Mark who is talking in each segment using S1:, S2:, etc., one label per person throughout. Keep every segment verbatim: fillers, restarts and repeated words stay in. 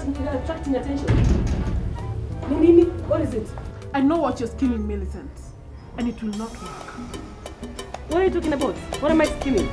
S1: attracting attention. Nini, what is it?
S2: I know what you're scheming, Millicent, and it will not work.
S1: What are you talking about? What am I scheming?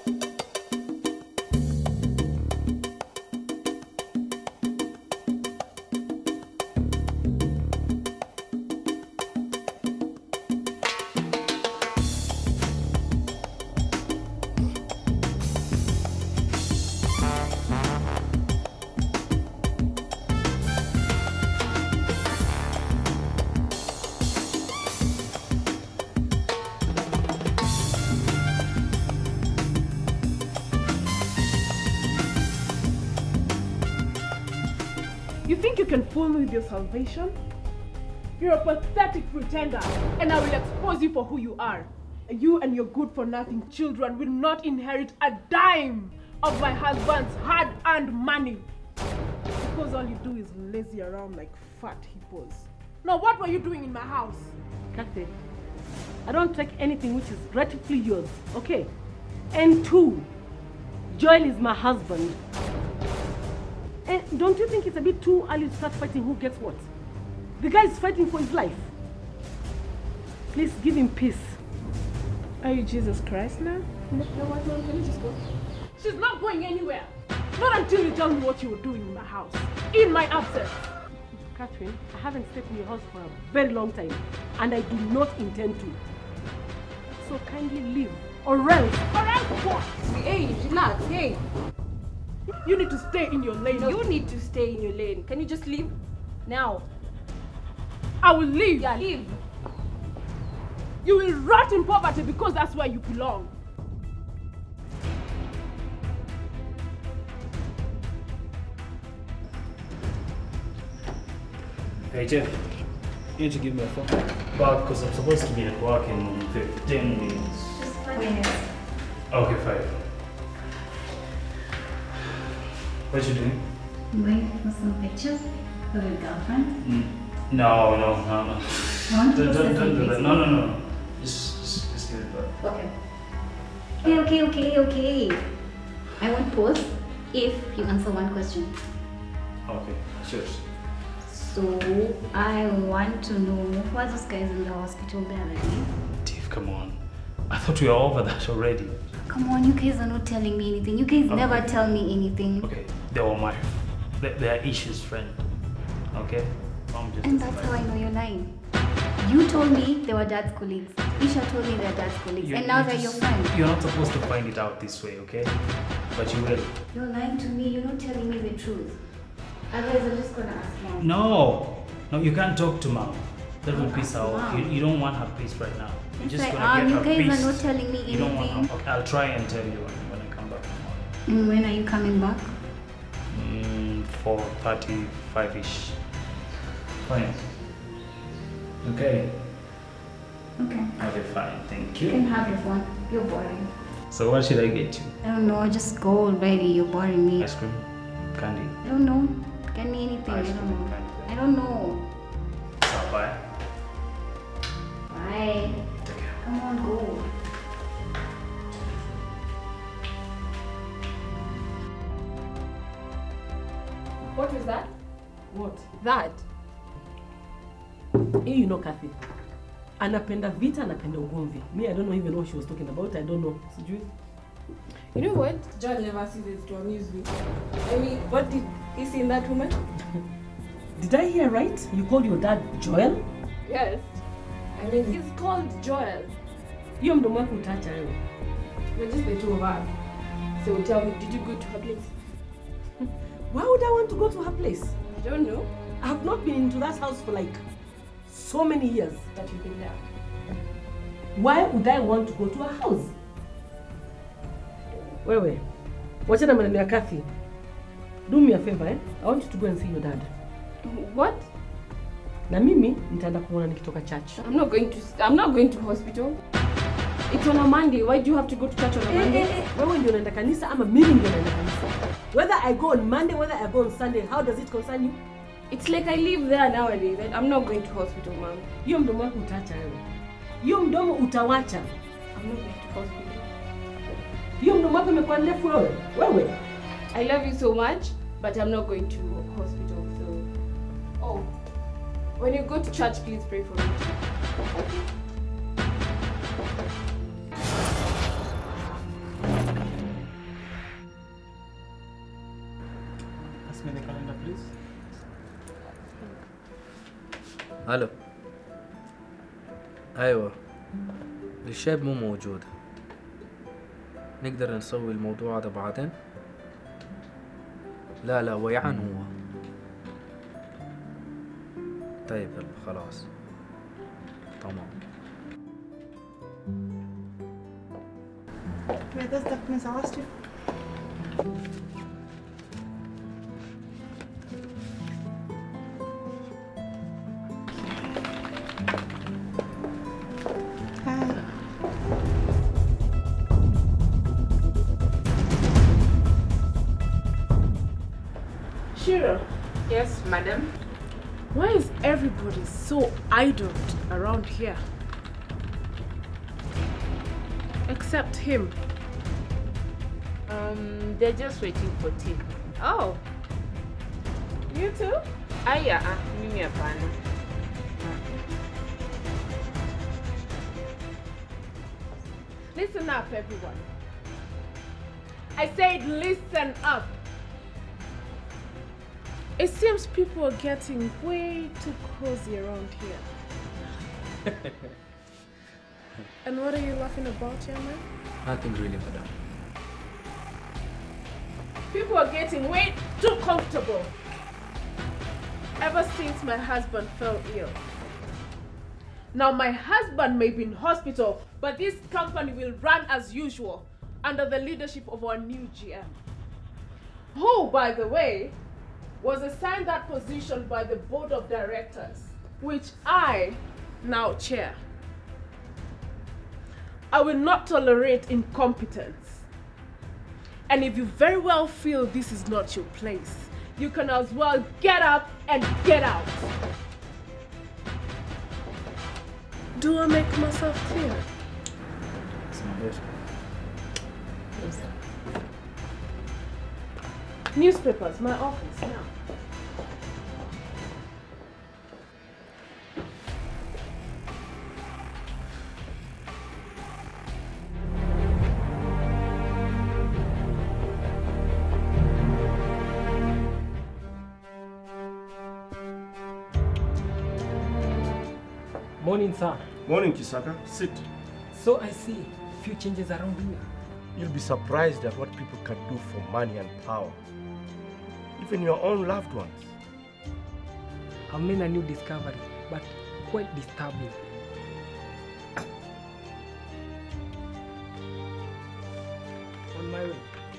S2: You think you can fool me with your salvation? You're a pathetic pretender, and I will expose you for who you are. You and your good-for-nothing children will not inherit a dime of my husband's hard-earned money. Because all you do is lazy around like fat hippos. Now, what were you doing in my house?
S1: Kathy, I don't take anything which is rightfully yours, okay? And two, Joel is my husband. And don't you think it's a bit too early to start fighting who gets what? The guy is fighting for his life. Please give him peace.
S2: Are you Jesus Christ now?
S1: No, no, what, Mom? Can you just go?
S2: She's not going anywhere. Not until you tell me what you were doing in my house. In my absence.
S1: Catherine, I haven't stayed in your house for a very long time. And I do not intend to. So kindly leave. Or else.
S2: Or else what?
S3: Hey, relax, hey.
S2: You need to stay in your lane.
S3: You need to stay in your lane. Can you just leave? Now.
S2: I will leave.
S3: Yeah, leave.
S2: You will rot in poverty because that's where you belong.
S4: Hey Jeff, you need to give me a phone back because I'm supposed to be at work in fifteen minutes.
S5: Just five minutes.
S4: Okay, fine. What you doing?
S5: Waiting for some pictures of your girlfriend.
S4: Mm. No, no, no, no.
S5: I want to
S4: Don't, don't, don't do
S5: please.
S4: that. No, no, no. Just, just, just give it back.
S5: Okay. Okay, okay, okay, okay. I won't pause if you answer one question.
S4: Okay, sure.
S5: So, I want to know, why those guys in the hospital the other day?
S4: Dave, come on. I thought we were over that already.
S5: Come on, you guys are not telling me anything. You guys
S4: Okay.
S5: never tell me anything.
S4: Okay, they were my, they, they are Isha's friend. Okay? I'm just
S5: And that's how I know you're lying. You told me they were dad's colleagues. Isha told me they're dad's colleagues.
S4: You-
S5: and now
S4: you
S5: they're
S4: just-
S5: your friends.
S4: You're not supposed to find it out this way, okay? But you will.
S5: You're lying to me. You're not telling me the truth. Otherwise, I'm just gonna ask mom.
S4: No, no, you can't talk to mom. That will
S5: Don't
S4: piss
S5: ask
S4: her off. You,
S5: Mom.
S4: you don't want her peace right now. You're
S5: Yes,
S4: just
S5: I
S4: gonna
S5: am.
S4: get
S5: You
S4: her
S5: guys
S4: peace.
S5: are not telling me
S4: You don't want
S5: anything.
S4: her. Okay, I'll try and tell you when, when I come back tomorrow.
S5: Mm, when are you coming back?
S4: Mm, four thirty-five-ish. Fine. Okay.
S5: Okay.
S4: Okay, fine. Thank
S5: You can
S4: you.
S5: have your phone. You're boring.
S4: So what should I get you?
S5: I don't know. Just go already. You're boring me.
S4: Ice cream? Candy?
S5: I don't know. Get me anything. I
S4: Ice
S5: don't
S4: cream,
S5: know.
S4: candy.
S5: I don't know.
S4: So, bye.
S5: Bye.
S4: Take care.
S5: Come on, go.
S3: What was that?
S1: What?
S3: That.
S1: Hey, you know Kathy. Anapenda vita, anapenda ugomvi. Me, I don't know even what she was talking about. I don't know. Sijui.
S3: You know what? John never sees it to amuse me. I mean, what did he see in that woman?
S1: Did I hear right? You called your dad Joel?
S3: Yes. I mean, he's called Joel.
S1: Hiyo mdomo wako utaacha wewe.
S3: We're just the two of us. So tell me, did you go to her place?
S1: Why would I want to go to her place?
S3: I don't know.
S1: I have not been into that house for like so many years.
S3: That you've been there.
S1: Why would I want to go to her house? Wewe, wachana maneno ya Kathy. Do me a favor, eh? I want you to go and see your dad.
S3: What?
S1: Na mimi nitaenda kuona nikitoka church.
S3: I'm not going to. I'm not going to hospital. It's on a Monday. Why do you have to go to church on a
S1: Eh,
S3: Monday?
S1: eh, eh. Wewe ndio unaenda kanisa ama mimi ndio naenda kanisa? Whether I go on Monday, whether I go on Sunday, how does it concern you?
S3: It's like I live there nowadays. and I'm not going to hospital, mom.
S1: Hiyo mdomo wako utaacha wewe. Hiyo mdomo utawacha.
S3: I'm not going to hospital.
S1: Hiyo mdomo wako imekuwa ndefu wewe. Wewe.
S3: I love you so much.
S2: but I'm not going to hospital, so... Oh, when you go to church, please pray for me too. Okay.
S4: Pass me the calendar, please.
S6: الو ايوه الشاب مو موجود نقدر نسوي الموضوع هذا بعدين لا لا ويعان هو طيب يلا خلاص تمام
S7: Where does documents I asked you?
S2: Shira.
S3: Yes, madam.
S2: Why is everybody so idle around here? Except him.
S3: Um, they're just waiting for tea.
S2: Oh. You too?
S3: Ah, yeah, ah, mimi hapana.
S2: Listen up, everyone. I said listen up. It seems people are getting way too cozy around here. And what are you laughing about, young man?
S6: Nothing really, madam.
S2: People are getting way too comfortable. Ever since my husband fell ill. Now my husband may be in hospital, but this company will run as usual under the leadership of our new G M. Who, by the way, was assigned that position by the board of directors, which I now chair. I will not tolerate incompetence. And if you very well feel this is not your place, you can as well get up and get out. Do I make myself clear?
S4: It's my best.
S2: Yes. Newspapers, my office now.
S8: Morning, sir.
S9: Morning, Kisaka. Sit.
S8: So I see few changes around here.
S9: You'll be surprised at what people can do for money and power. Even your own loved ones.
S8: I've made a new discovery, but quite disturbing. On my way.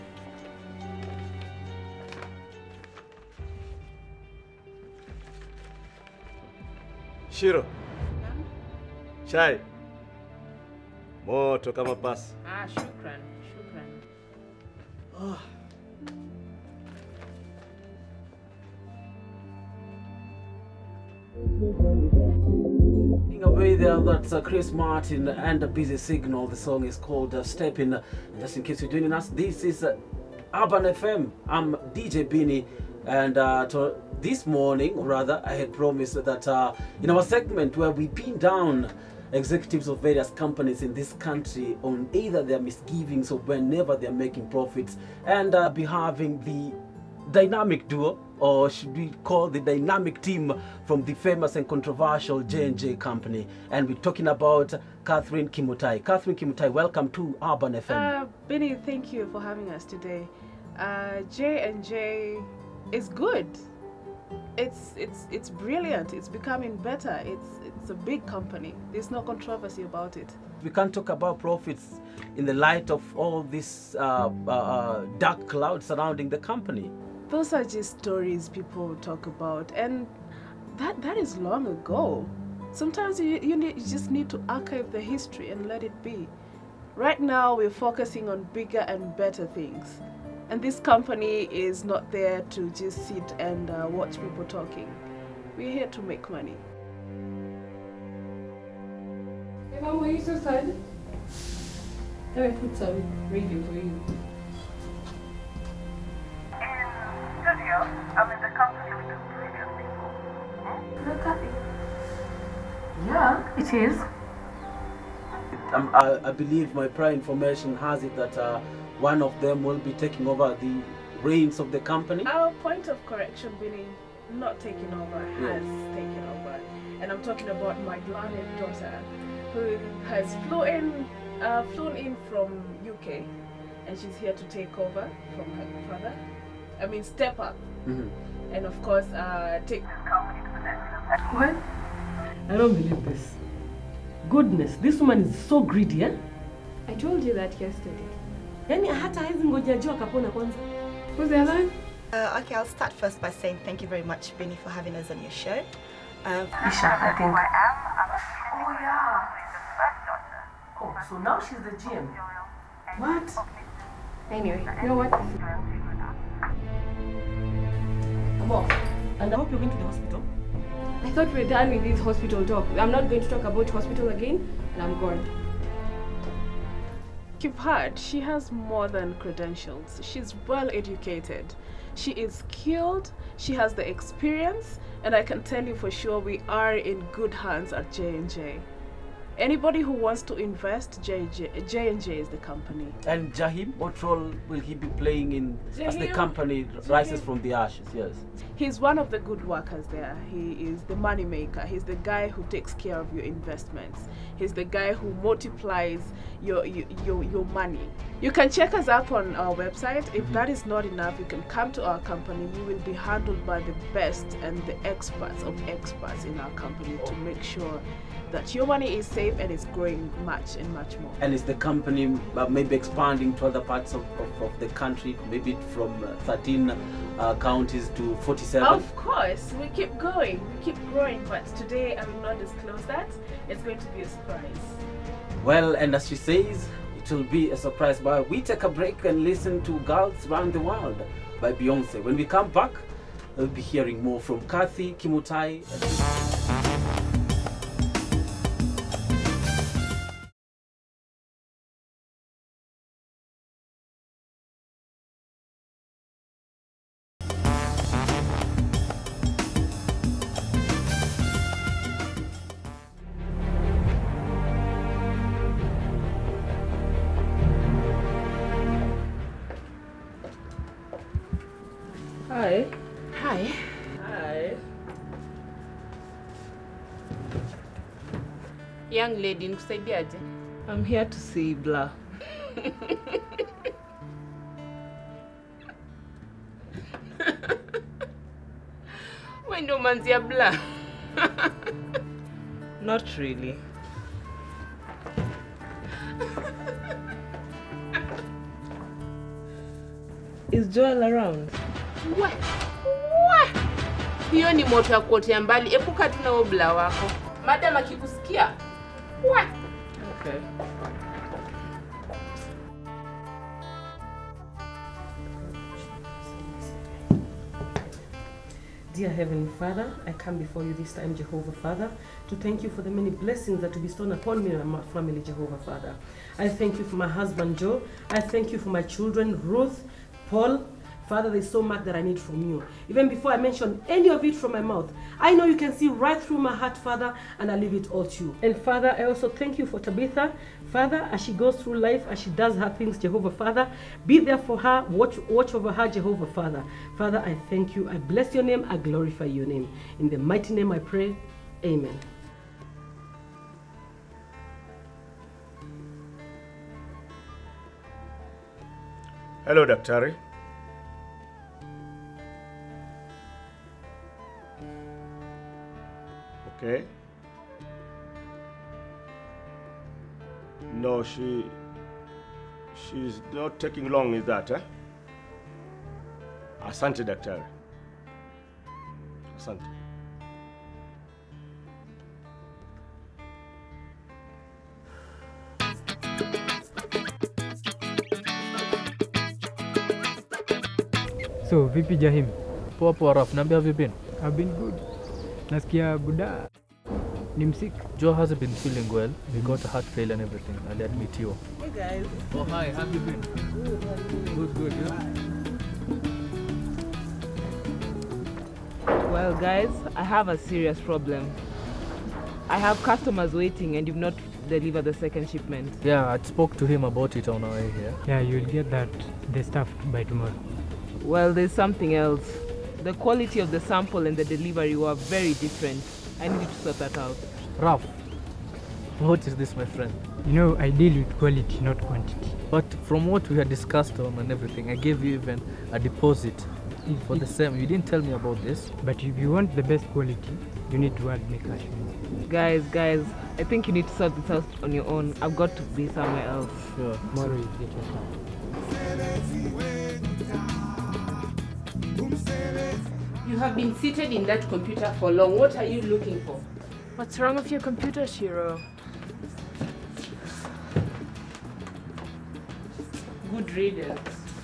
S9: Shiro. Chai. Moto kama pasi.
S3: Ah, shukran, shukran.
S9: Oh.
S10: Away there, that's uh, Chris Martin and a Busy Signal. The song is called uh, Step In. Uh, just in case you're joining us, this is uh, Urban F M. I'm D J Beanie, and uh, to, this morning, or rather, I had promised that uh, in our segment where we pin down executives of various companies in this country on either their misgivings or whenever they're making profits, and uh, be having the dynamic duo, or should we call the dynamic team from the famous and controversial J and J company. And we're talking about Catherine Kimutai. Catherine Kimutai, welcome to Urban F M.
S2: Uh, Benny, thank you for having us today. Uh, J and J is good. It's it's it's brilliant. It's becoming better. It's it's a big company. There's no controversy about it.
S10: We can't talk about profits in the light of all this uh, uh, dark cloud surrounding the company.
S2: Those are just stories people talk about, and that that is long ago. Sometimes you you, need, you just need to archive the history and let it be. Right now, we're focusing on bigger and better things. And this company is not there to just sit and uh, watch people talking. We're here to make money.
S3: Hey, Mom, why are you so sad? Let me put some radio for you.
S11: In studio,
S1: It is.
S10: Um, I, I believe my prior information has it that uh, one of them will be taking over the reins of the company.
S2: Our point of correction meaning not taking over, has
S10: Yes.
S2: taken over. And I'm talking about my beloved daughter who has flown, uh, flown in from U K and she's here to take over from her father. I mean, step up.
S10: Mm-hmm.
S2: And of course, uh, take this company to the next level.
S1: What? I don't believe this. Goodness, this woman is so greedy, eh?
S3: I told you that yesterday.
S1: Yani hata hizi ngoja jua kapona kwanza.
S3: Who's the other one?
S7: Uh, okay, I'll start first by saying thank you very much, Benny, for having us on your show. Uh,
S1: Isha, I think. Oh, yeah. Oh, so now she's the G M. What?
S3: Anyway, you know what?
S1: I'm off. And I hope you're going to the hospital.
S3: I thought we were done with this hospital talk. I'm not going to talk about hospital again, and I'm gone.
S2: You've heard, she has more than credentials. She's well educated. She is skilled, she has the experience, and I can tell you for sure we are in good hands at J and J. Anybody who wants to invest, J and J is the company.
S10: And Jahim, what role will he be playing in as the
S2: Jahim-
S10: company rises from the ashes? Yes.
S2: He's one of the good workers there. He is the money maker. He's the guy who takes care of your investments. He's the guy who multiplies your, your, your, your money. You can check us up on our website. If that is not enough, you can come to our company. You will be handled by the best and the experts of experts in our company to make sure that your money is safe and is growing much and much more.
S10: And is the company uh, maybe expanding to other parts of, of, of the country, maybe from uh, thirteen uh, counties to forty-seven?
S2: Of course, we keep going, we keep growing, but today I will not disclose that. It's going to be a surprise.
S10: Well, and as she says, it will be a surprise. But we take a break and listen to Girls Around the World by Beyonce. When we come back, we'll be hearing more from Kathy, Kimutai.
S2: Hi.
S3: Hi.
S2: Hi.
S3: Young lady, nikusaidiaje?
S2: I'm here to see Blah.
S3: Wewe ndio manzia Bla.
S2: Not really. Is Joel around?
S3: We. We. Hiyo ni moto ya kuotea mbali. Epuka tu na Bla wako. Madam akikusikia. We.
S2: Okay.
S1: Dear Heavenly Father, I come before you this time, Jehovah Father, to thank you for the many blessings that you bestowed upon me and my family, Jehovah Father. I thank you for my husband, Joe. I thank you for my children, Ruth, Paul. Father, there's so much that I need from you. Even before I mention any of it from my mouth, I know you can see right through my heart, Father, and I leave it all to you. And Father, I also thank you for Tabitha. Father, as she goes through life, as she does her things, Jehovah Father, be there for her, watch, watch over her, Jehovah Father. Father, I thank you. I bless your name. I glorify your name. In the mighty name I pray. Amen.
S9: Hello, Daktari. Okay. No, she... She's not taking long, is that, eh? Asante, Daktari. Asante.
S8: So, vipi Jahim?
S6: Poa poa Raf, niambia have you been?
S8: I've been good. Nasikia Buda ni msick.
S6: Joe hasn't been feeling well. He got a heart failure and everything. I'll admit you.
S2: Hey guys.
S6: Oh hi, have you been? Good, good, yeah.
S11: Well guys, I have a serious problem.
S3: I have customers waiting and you've not delivered the second shipment.
S6: Yeah, I spoke to him about it on our way here.
S8: Yeah, you'll get that the stuff by tomorrow.
S3: Well, there's something else. The quality of the sample and the delivery were very different. I need you to sort that out.
S6: Ralph, what is this, my friend?
S8: You know, I deal with quality, not quantity.
S6: But from what we had discussed on and everything, I gave you even a deposit
S8: If
S6: for
S8: it-
S6: the same. You didn't tell me about this.
S8: But if you want the best quality, you need to add me cash.
S3: Guys, guys, I think you need to sort this out on your own. I've got to be somewhere else.
S6: Sure.
S8: Tomorrow you get your stuff.
S3: You have been seated in that computer for long. What are you looking for?
S2: What's wrong with your computer, Shiro?
S3: Good riddance.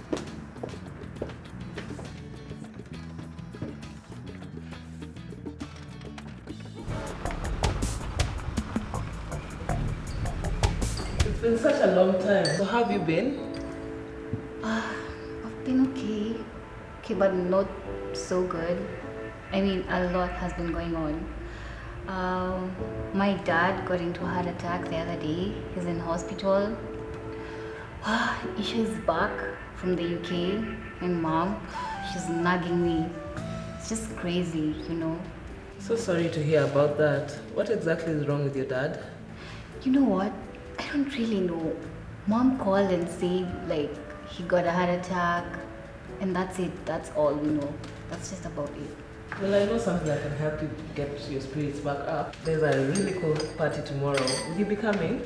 S3: It's been such a long time. So how have you been?
S5: Uh, I've been okay. Okay, but not so good. I mean, a lot has been going on. Um, my dad got into a heart attack the other day. He's in hospital. Ah, Isha is back from the U K. My mom, she's nagging me. It's just crazy, you know.
S3: So sorry to hear about that. What exactly is wrong with your dad?
S5: You know what? I don't really know. Mom called and said like he got a heart attack, and that's it. That's all we know. That's just about it.
S3: Well, I know something that can help you get your spirits back up. There's a really cool party tomorrow. Will you be coming?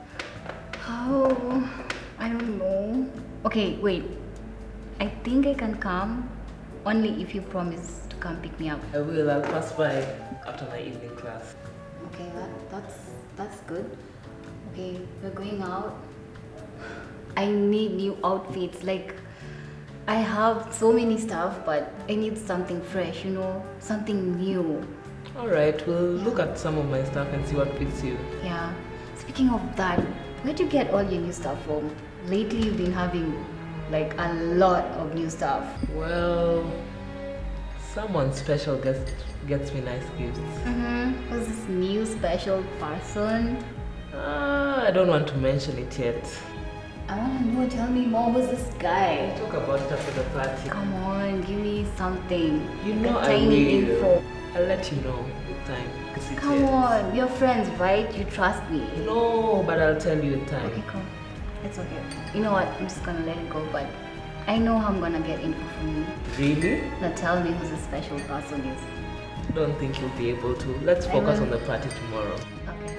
S5: Oh, I don't know. Okay, wait. I think I can come only if you promise to come pick me up.
S3: I will. I'll pass by after my evening class.
S5: Okay, that, that's that's good. Okay, we're going out. I need new outfits. Like, I have so many stuff, but I need something fresh, you know, something new.
S3: All right, we'll look at some of my stuff and see what fits you.
S5: Yeah. Speaking of that, where'd you get all your new stuff from? Lately, you've been having like a lot of new stuff.
S3: Well, someone special gets gets me nice gifts.
S5: Mm-hmm. Who's this new special person?
S3: Ah, I don't want to mention it yet.
S5: I want to know. Tell me more. Who's this guy?
S3: Talk about it after the party.
S5: Come on, give me something.
S3: You
S5: Like
S3: know
S5: a
S3: I
S5: tiny
S3: will.
S5: info.
S3: I'll let you know with time.
S5: Come on, we're friends, right? You trust me.
S3: No, but I'll tell you with time.
S5: Okay, cool. It's okay. You know what? I'm just gonna let it go, but I know how I'm gonna get info from you.
S3: Really?
S5: Now tell me who the special person is.
S3: Don't think you'll be able to. Let's
S5: I
S3: focus
S5: will.
S3: on the party tomorrow.
S5: Okay.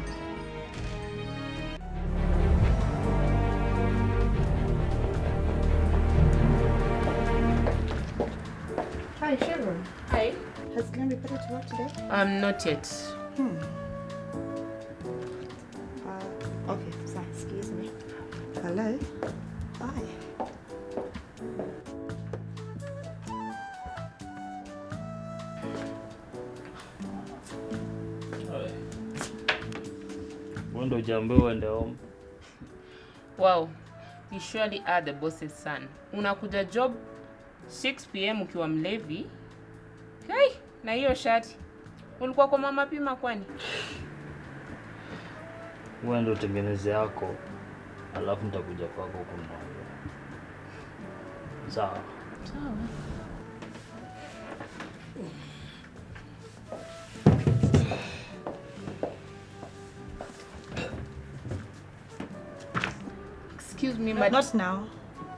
S11: Hi, Sharon.
S3: Hi.
S11: Has Glenn reported to work today?
S3: Um, not yet.
S11: Hmm. Uh, okay, so excuse me. Hello? Hi.
S4: Wewe ndo ujaambiwa uende home.
S3: Wow, you surely are the boss's son. Unakuja job six p m ukiwa mlevi. Hey, na hiyo shati. Ulikuwa kwa mama pima kwani?
S4: Wewe ndo utengeneze yako. Alafu nitakuja kwako kumwambia. Sawa.
S3: Sawa. Excuse me, but
S7: not now.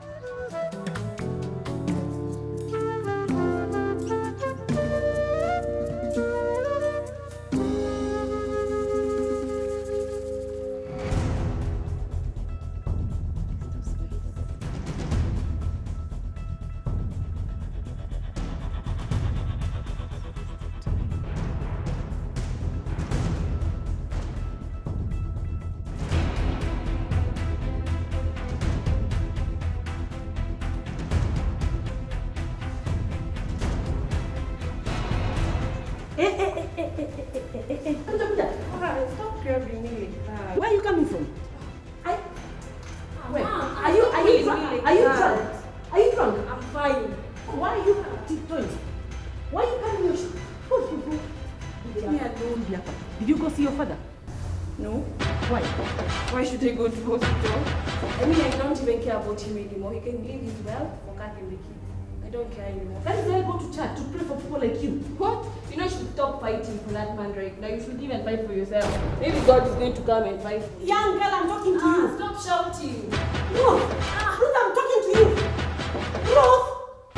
S1: Where are you coming from? I. Wait. Are you are you drunk? Are you drunk? Are you drunk? I'm fine. Why are you tiptoeing? Why are you coming your shoe?
S2: Leave me alone, Biaka. Did you go see your father?
S12: No.
S2: Why?
S12: Why should I go to hospital? I mean, I don't even care about him anymore. He can leave his wealth for carrying the kids. I don't care anymore.
S2: That is why I go to church, to pray for people like you.
S12: What? You know, you should stop fighting for that man right now. You should even fight for yourself. Maybe God is going to come and fight for you.
S2: Young girl, I'm talking to
S12: ah,
S2: you.
S12: Stop shouting.
S2: Ruth! Ah, Ruth, I'm talking to you. Ruth!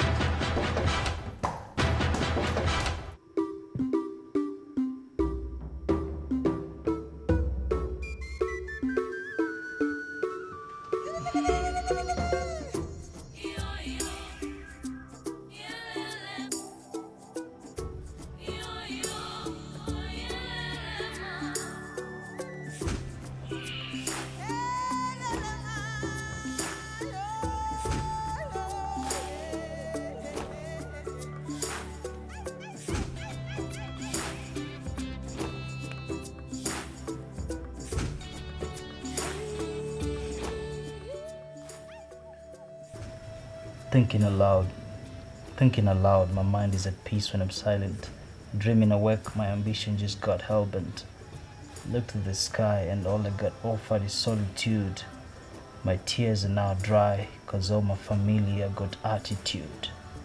S13: Thinking aloud, thinking aloud, my mind is at peace when I'm silent. Dreaming awake, my ambition just got hellbent. Look to the sky and all I got offered is solitude. My tears are now dry, cause all my family got attitude.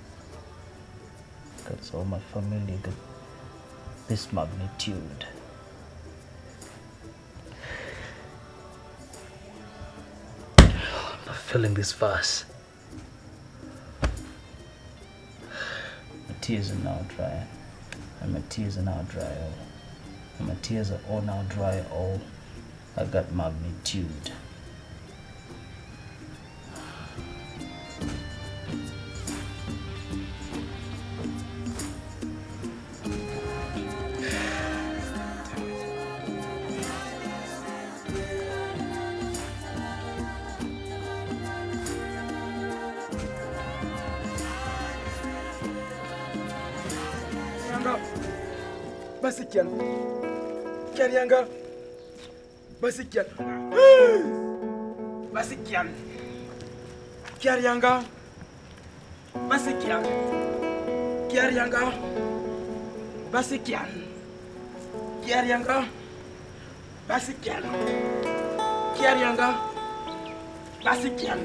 S13: Cause all my family got this magnitude. I'm not feeling this fast. My tears are now dry, and my tears are now dry all. And my tears are all now dry all. I got magnitude.
S14: Basikian, Karianga, Basikian, Basikian, Karianga, Basikian, Karianga, Basikian, Karianga, Basikian, Karianga, Basikian,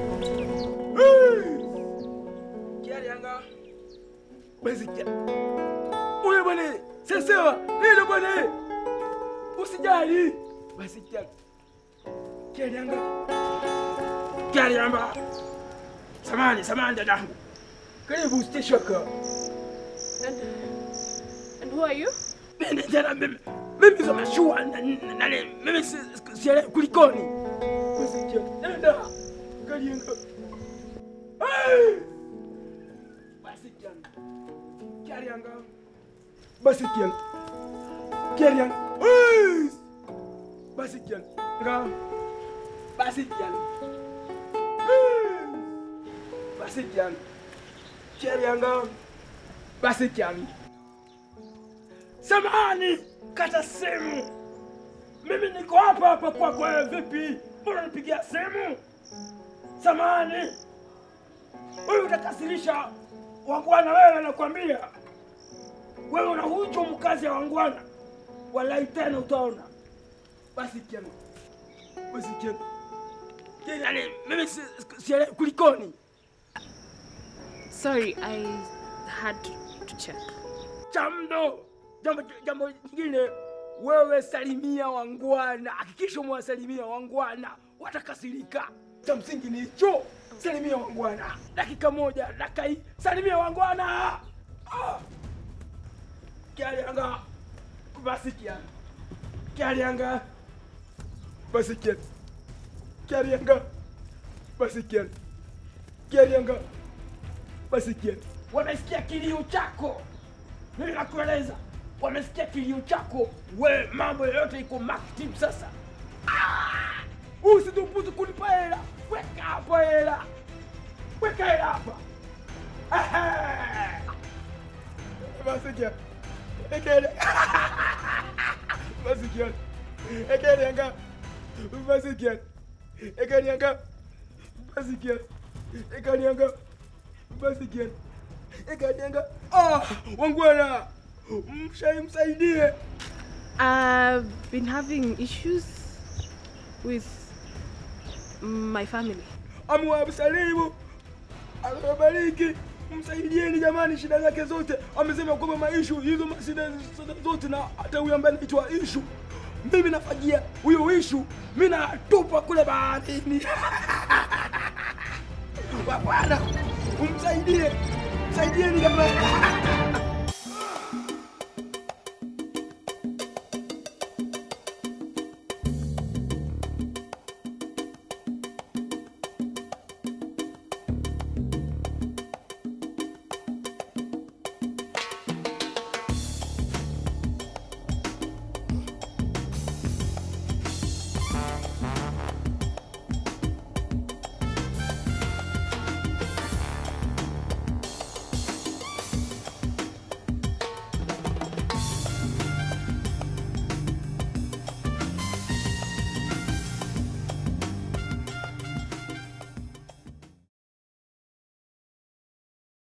S14: Karianga, Basikian. Uye bwana, sasa ndio bwana. Usijali. Basi kiasi. Karianga. Karianga. Samani, samani dadangu. Karibu usiteshoka.
S2: And, and who are you?
S14: Mimi jana mimi. Mimi za mashua na na mimi si kulikoni. Basi kiasi. Nenda. Karianga. Basi kiasi. Karianga. Basikian, Kariang, Basikian, Ga, Basikian, Basikian, Karianga, Basikian. Samahani, kata simu. Mimi niko hapa hapa kwa kwa vipi? Mbona nipigia simu? Samahani. Wewe utakasirisha wangwana wewe nakwambia. Wewe unahuju mkazi ya wangwana. Wallahi tena utaona. Basi kiani. Basi kiani. Kiani mimi si kulikoni.
S2: Sorry, I had to check.
S14: Jambo, jambo jambo jingine. Wewe salimia wangwana. Hakikisha mwasalimia wangwana. Watakasirika. Cha msingi ni hicho. Salimia wangwana. Dakika moja, dakika hii. Salimia wangwana. Ah! Karianga, Basikian, Karianga, Basikian, Karianga, Basikian, Karianga, Basikian. Wamesikia kilio chako. Mimi nakueleza, wamesikia kilio chako. We mambo yote iko active sasa. Ah! Usituputu kunipa hela. Weka hapa hela. Weka hela hapa. Ah! Basikian. Ekele. Basikian. Ekele Basikian. Ekele Basikian. Ekele Basikian. Ekele Ah, wangwana. Mshaimsaidie.
S2: I've been having issues with my family.
S14: Amwasalimu. Awabariki. Msaidieni jamani shida zake zote. Amesema kwamba maishu hizo masida zote na hata huyu ambaye anaitwa Ishu. Mimi nafajia huyo Ishu, mimi natupa kule baharini. Bwana, umsaidie. Msaidieni jamani.